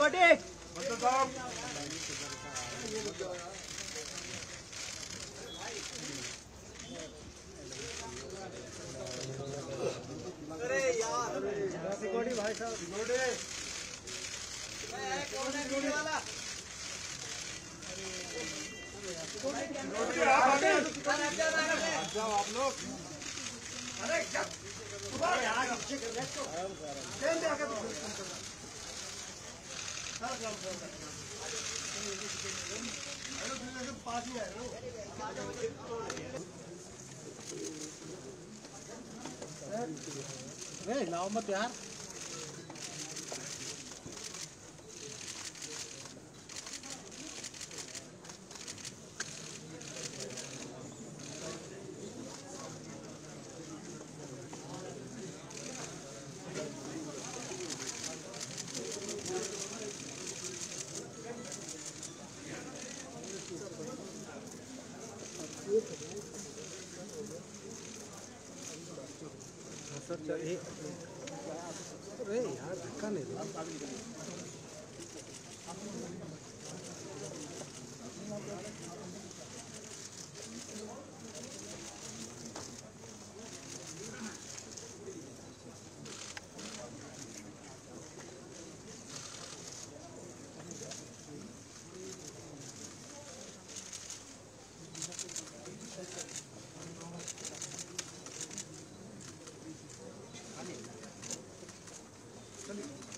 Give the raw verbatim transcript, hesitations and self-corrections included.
take अरे यार security भाई साहब सिक्योरिटी कौन है वीडियो वाला जाओ आप लोग अरे यार पास ही है लाओ मत यार सर अरे यार धक्का नहीं दो चलिए